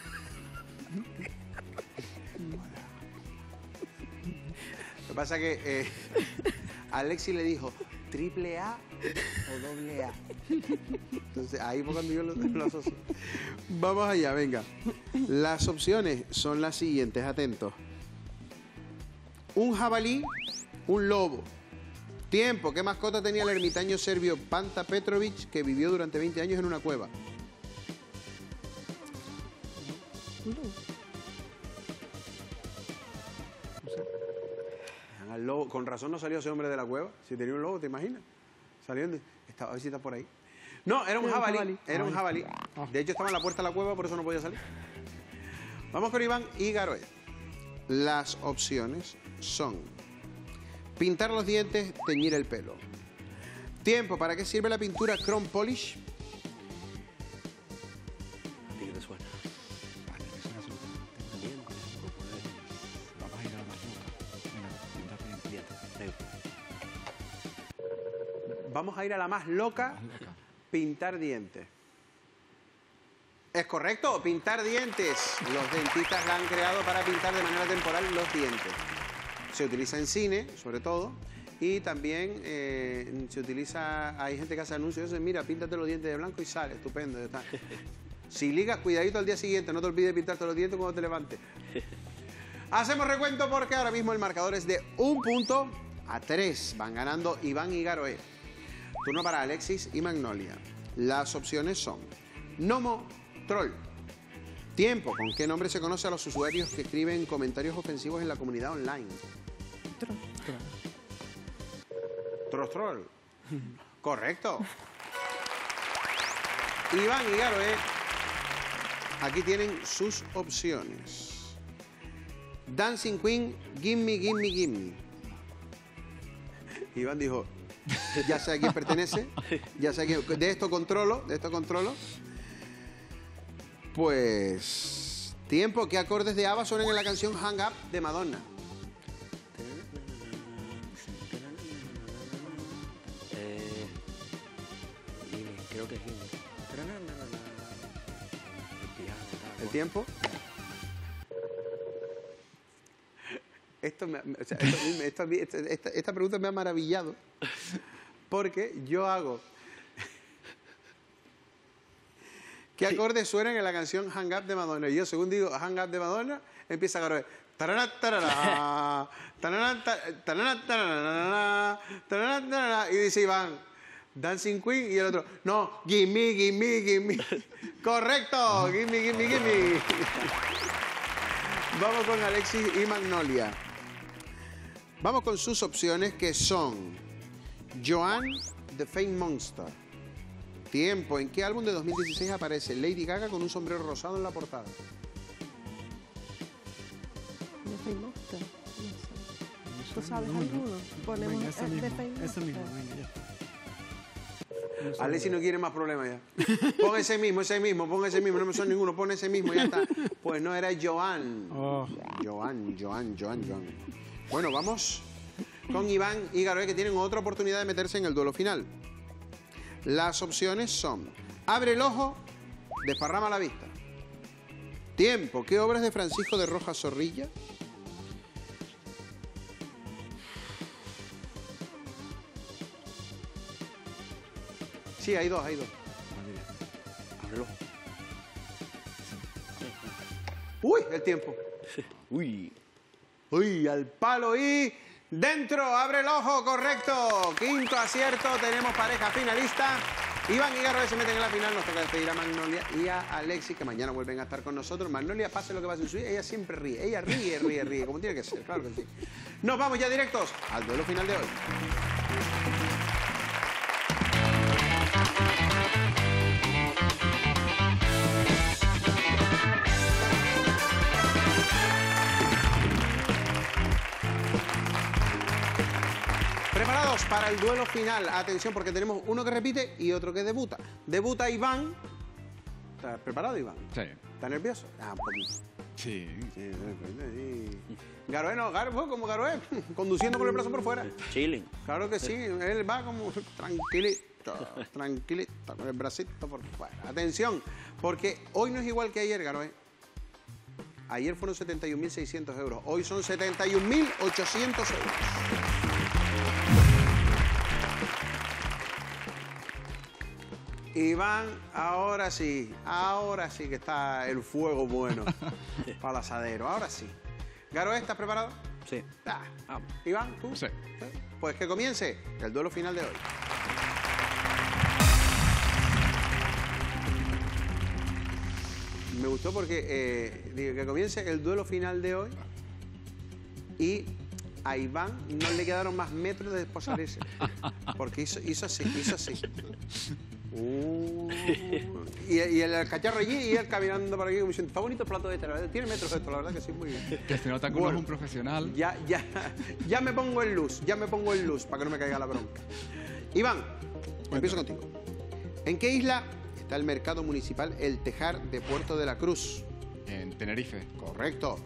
Speaker 1: Lo que pasa es que Alexis le dijo, ¿triple A o doble A? Entonces ahí fue cuando yo lo asocié. Vamos allá, venga. Las opciones son las siguientes, atentos. Un jabalí, un lobo. Tiempo. ¿Qué mascota tenía el ermitaño serbio Panta Petrovic, que vivió durante 20 años en una cueva? Al lobo. Con razón no salió ese hombre de la cueva. Si tenía un lobo, ¿te imaginas? Saliendo. A ver si está por ahí. No, era un jabalí. Era un jabalí. De hecho, estaba en la puerta de la cueva, por eso no podía salir. Vamos con Iván y Garoé. Las opciones son pintar los dientes, teñir el pelo. Tiempo. ¿Para qué sirve la pintura Chrome Polish?
Speaker 3: ¿A ti qué te suena?
Speaker 6: Vale, me suena absolutamente. Vamos a ir a la más loca. Venga, píntate bien.
Speaker 3: Dientes, negro.
Speaker 1: Vamos a ir a la más loca,
Speaker 6: Más loca.
Speaker 1: pintar dientes. ¿Es correcto? Pintar dientes. Los dentistas la han creado para pintar de manera temporal los dientes. Se utiliza en cine, sobre todo, y también se utiliza, hay gente que hace anuncios y dice, mira, píntate los dientes de blanco y sale, estupendo. Ya está. Si ligas, cuidadito al día siguiente, no te olvides de pintarte los dientes cuando te levantes. Hacemos recuento porque ahora mismo el marcador es de 1-3. Van ganando Iván y Garoé. Turno para Alexis y Magnolia. Las opciones son Nomo, Troll. Tiempo. ¿Con qué nombre se conoce a los usuarios que escriben comentarios ofensivos en la comunidad online? Troll. Correcto. Iván y Garoé, aquí tienen sus opciones. Dancing Queen, Gimme, Gimme, Gimme. Iván dijo, ya sé a quién pertenece, ya sé a quién... De esto controlo. Pues... Tiempo, ¿qué acordes de ABBA suenan en la canción Hang Up de Madonna?
Speaker 3: Creo que sí.
Speaker 1: ¿El tiempo? Esta pregunta me ha maravillado porque yo hago... ¿Qué acordes suenan en la canción Hang Up de Madonna? Y yo, según digo Hang Up de Madonna, empieza a agarrar... Y dice Iván, Dancing Queen, y el otro, no, gimme, gimme, gimme. Correcto, gimme, gimme, gimme. Vamos con Alexis y Magnolia. Vamos con sus opciones, que son Joanne, The Fame Monster. Tiempo, ¿en qué álbum de 2016 aparece Lady Gaga con un sombrero rosado en la portada?
Speaker 2: The Fame Monster, no sé. ¿Tú sabes alguno? Ponemos
Speaker 5: Venga, ese
Speaker 2: The
Speaker 5: mismo,
Speaker 2: Fame
Speaker 5: ese mismo,
Speaker 2: Monster.
Speaker 5: venga, ya.
Speaker 1: Alexis no quiere más problemas ya. Pon ese mismo, pon ese mismo, no me suena ninguno, pon ese mismo y ya está. Pues no, era Joan.
Speaker 5: Oh.
Speaker 1: Joan. Bueno, vamos con Iván y Garoé, que tienen otra oportunidad de meterse en el duelo final. Las opciones son: Abre el ojo, Desparrama la vista. Tiempo, ¿qué obras de Francisco de Rojas Zorrilla? Sí, hay dos.
Speaker 3: Ábrelo.
Speaker 1: ¡Uy! El tiempo.
Speaker 3: Uy.
Speaker 1: ¡Uy! Al palo y... ¡Dentro! ¡Abre el ojo! ¡Correcto! Quinto acierto. Tenemos pareja finalista. Iván y Garoé se meten en la final. Nos toca despedir a Magnolia y a Alexis, que mañana vuelven a estar con nosotros. Magnolia, pase lo que pase en su vida, ella siempre ríe. Ella ríe, como tiene que ser. Claro que sí. Nos vamos ya directos al duelo final de hoy. Preparados para el duelo final. Atención, porque tenemos uno que repite y otro que debuta. Debuta Iván. ¿Estás preparado, Iván?
Speaker 6: Sí.
Speaker 1: ¿Estás nervioso? Ah, un poquito.
Speaker 6: Sí.
Speaker 1: Garoé no, como Garoé, conduciendo con el brazo por fuera.
Speaker 3: Chilling.
Speaker 1: Claro que sí, él va como tranquilito, con el bracito por fuera. Atención, porque hoy no es igual que ayer, Garoé. Ayer fueron 71.600 euros, hoy son 71.800 euros. Iván, ahora sí que está el fuego bueno para el asadero, ahora sí. Garoé, ¿estás preparado?
Speaker 3: Sí.
Speaker 1: Ah,
Speaker 3: Vamos.
Speaker 1: Iván, ¿tú?
Speaker 6: Sí.
Speaker 1: Pues que comience el duelo final de hoy. Me gustó porque digo que comience el duelo final de hoy y a Iván no le quedaron más metros de desposarse. Porque hizo así. Y el cacharro allí y él caminando por aquí como diciendo, está bonito el plato de este, la verdad, tiene metros esto, la verdad que sí, muy bien.
Speaker 6: Que se nota que uno es un profesional.
Speaker 1: Ya me pongo en luz, para que no me caiga la bronca. Iván, empiezo contigo. ¿En qué isla está el mercado municipal El Tejar de Puerto de la Cruz?
Speaker 6: En Tenerife.
Speaker 1: Correcto.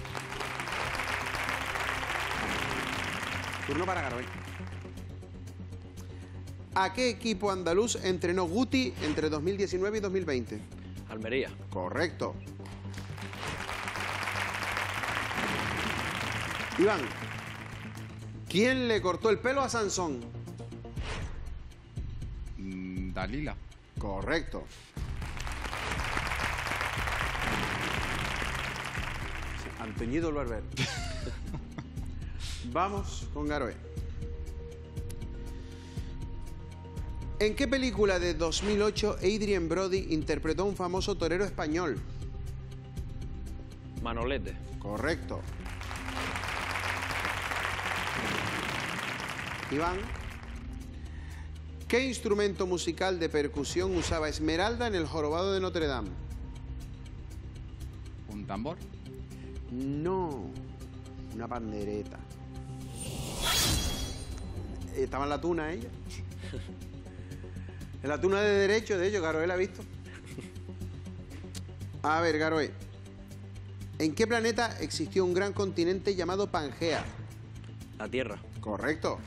Speaker 1: Turno para Garoé. ¿A qué equipo andaluz entrenó Guti entre 2019 y 2020?
Speaker 3: Almería.
Speaker 1: Correcto. Iván, ¿quién le cortó el pelo a Sansón?
Speaker 6: Dalila.
Speaker 1: Correcto. Antoñito el barbero. Vamos con Garoé. ¿En qué película de 2008 Adrien Brody interpretó a un famoso torero español?
Speaker 3: Manolete.
Speaker 1: Correcto. Iván, ¿qué instrumento musical de percusión usaba Esmeralda en El Jorobado de Notre Dame?
Speaker 6: ¿Un tambor?
Speaker 1: No, una pandereta. Estaba en la tuna ella. En la tuna de derecho, de hecho, Garoé la ha visto. A ver, Garoé. ¿En qué planeta existió un gran continente llamado Pangea?
Speaker 3: La Tierra.
Speaker 1: Correcto.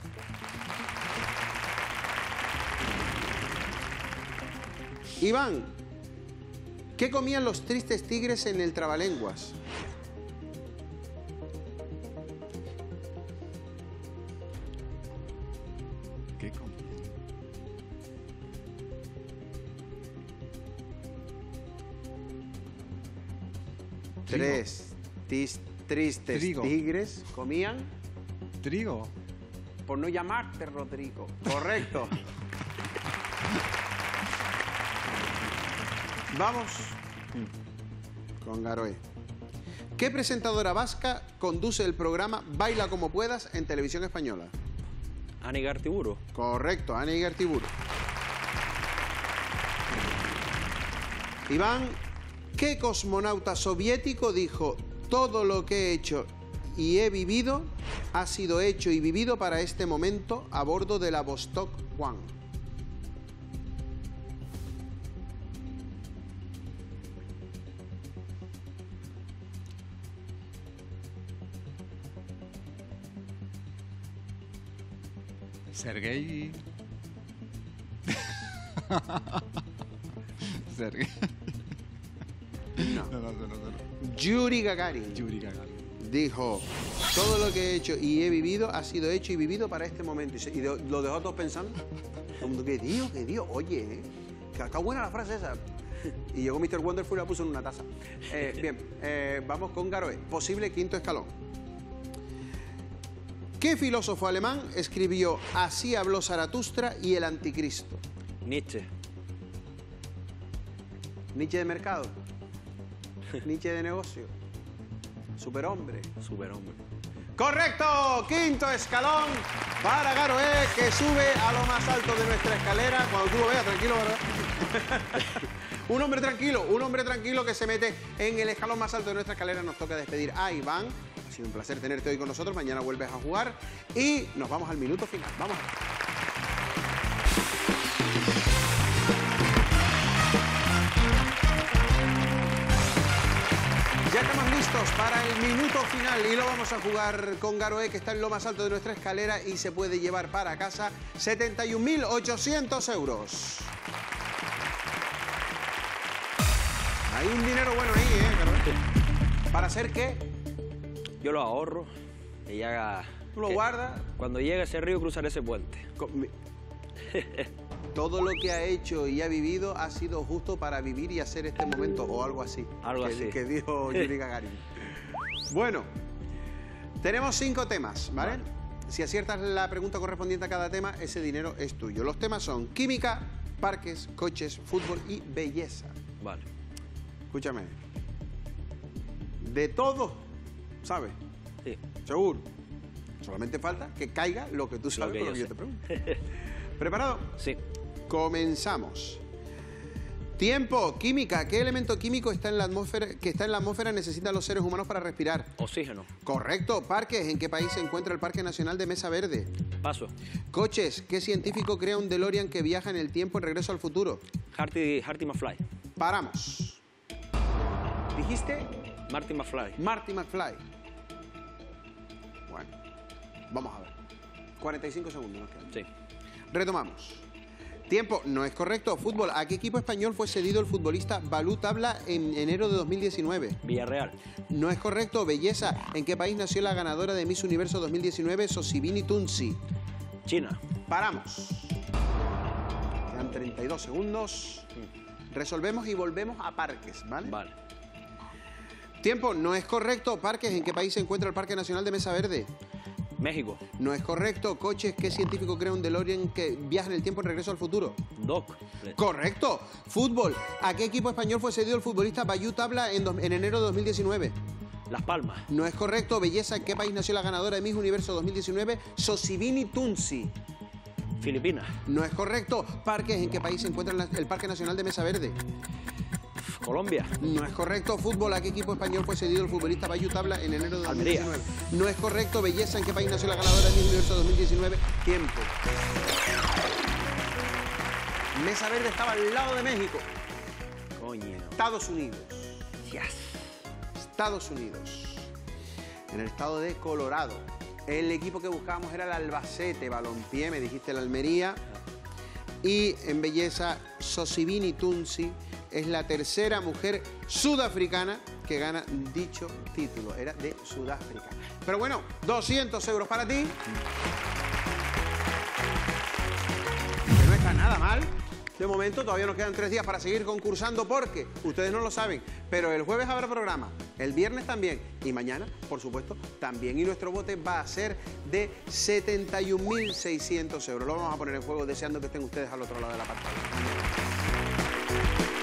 Speaker 1: Iván, ¿qué comían los tristes tigres en el Trabalenguas?
Speaker 6: ¿Qué comida?
Speaker 1: Tres tristes
Speaker 6: Trigo.
Speaker 1: tigres comían,
Speaker 6: Trigo.
Speaker 1: por no llamarte Rodrigo. Correcto. Vamos con Garoé. ¿Qué presentadora vasca conduce el programa Baila como puedas en Televisión Española?
Speaker 3: Ani Gartiburu.
Speaker 1: Correcto, Ani Igartiburu. Iván, ¿qué cosmonauta soviético dijo: todo lo que he hecho y he vivido ha sido hecho y vivido para este momento a bordo de la Vostok 1?
Speaker 6: Sergei. Sergei.
Speaker 1: No.
Speaker 6: No.
Speaker 1: Yuri Gagarin
Speaker 6: Yuri Gagarin.
Speaker 1: dijo: todo lo que he hecho y he vivido ha sido hecho y vivido para este momento. Y lo dejó todos pensando. Todo el mundo, ¿qué dios? Oye, que está buena la frase esa. Y llegó Mr. Wonderful y la puso en una taza. Bien, vamos con Garoé. Posible quinto escalón. ¿Qué filósofo alemán escribió Así habló Zaratustra y el Anticristo?
Speaker 3: Nietzsche.
Speaker 1: Nietzsche de mercado. Nietzsche de negocio. Superhombre.
Speaker 3: Superhombre.
Speaker 1: ¡Correcto! Quinto escalón para Garoé, que sube a lo más alto de nuestra escalera. Cuando tú lo veas, tranquilo, ¿verdad? Un hombre tranquilo que se mete en el escalón más alto de nuestra escalera. Nos toca despedir a Iván. Ha sido un placer tenerte hoy con nosotros. Mañana vuelves a jugar y nos vamos al minuto final. Vamos. Ya estamos listos para el minuto final y lo vamos a jugar con Garoé, que está en lo más alto de nuestra escalera y se puede llevar para casa 71.800 euros. Hay un dinero bueno ahí, Garoé. ¿Para hacer qué?
Speaker 3: Yo lo ahorro y ya...
Speaker 1: Tú lo guardas.
Speaker 3: Cuando llegue ese río, cruzaré ese puente.
Speaker 1: Todo lo que ha hecho y ha vivido ha sido justo para vivir y hacer este momento, o algo así.
Speaker 3: Algo así.
Speaker 1: Que dijo Yuri Gagarin. Bueno, tenemos 5 temas, ¿vale? Si aciertas la pregunta correspondiente a cada tema, ese dinero es tuyo. Los temas son química, parques, coches, fútbol y belleza.
Speaker 3: Vale.
Speaker 1: Escúchame. De todo, ¿sabes?
Speaker 3: Sí.
Speaker 1: Seguro. Solamente falta que caiga lo que tú sabes con lo que yo te pregunto. ¿Preparado?
Speaker 3: Sí.
Speaker 1: Comenzamos. Tiempo, química. ¿Qué elemento químico está en la atmósfera necesitan los seres humanos para respirar?
Speaker 3: Oxígeno.
Speaker 1: Correcto. Parques. ¿En qué país se encuentra el Parque Nacional de Mesa Verde?
Speaker 3: Paso.
Speaker 1: Coches. ¿Qué científico crea un DeLorean que viaja en el tiempo en Regreso al Futuro?
Speaker 3: Harty McFly.
Speaker 1: Paramos. ¿Dijiste?
Speaker 3: Marty McFly.
Speaker 1: Marty McFly. Bueno, vamos a ver. 45 segundos nos quedan.
Speaker 3: Sí.
Speaker 1: Retomamos. Tiempo, no es correcto. Fútbol, ¿a qué equipo español fue cedido el futbolista Balú Tabla en enero de 2019?
Speaker 3: Villarreal.
Speaker 1: No es correcto. Belleza, ¿en qué país nació la ganadora de Miss Universo 2019, Sosibini Tunsi?
Speaker 3: China.
Speaker 1: Paramos. Quedan 32 segundos. Resolvemos y volvemos a parques, ¿vale?
Speaker 3: Vale.
Speaker 1: Tiempo, no es correcto. Parques, ¿en qué país se encuentra el Parque Nacional de Mesa Verde?
Speaker 3: México.
Speaker 1: No es correcto. Coches, ¿qué científico crea un DeLorean que viaja en el tiempo en Regreso al Futuro?
Speaker 3: Doc.
Speaker 1: Correcto. Fútbol, ¿a qué equipo español fue cedido el futbolista Bayú Tabla en enero de 2019?
Speaker 3: Las Palmas.
Speaker 1: No es correcto. Belleza, ¿en qué país nació la ganadora de Miss Universo 2019? Sosibini Tunsi.
Speaker 3: Filipinas.
Speaker 1: No es correcto. Parques, ¿en qué país se encuentra el Parque Nacional de Mesa Verde?
Speaker 3: Colombia.
Speaker 1: No es correcto. Fútbol, ¿a qué equipo español fue cedido el futbolista Bayu Tabla en enero de 2019? No es correcto. Belleza, ¿en qué país nació la ganadora del Miss Universo 2019? Tiempo. Mesa Verde estaba al lado de México.
Speaker 3: Coño.
Speaker 1: Estados Unidos.
Speaker 3: Yes.
Speaker 1: Estados Unidos. En el estado de Colorado. El equipo que buscábamos era el Albacete. Balompié, me dijiste la Almería. Y en belleza, Sosibini Tunsi es la tercera mujer sudafricana que gana dicho título. Era de Sudáfrica. Pero bueno, 200 euros para ti. Que no está nada mal. De momento todavía nos quedan 3 días para seguir concursando porque ustedes no lo saben, pero el jueves habrá programa, el viernes también y mañana, por supuesto, también. Y nuestro bote va a ser de 71.600 euros. Lo vamos a poner en juego deseando que estén ustedes al otro lado de la pantalla.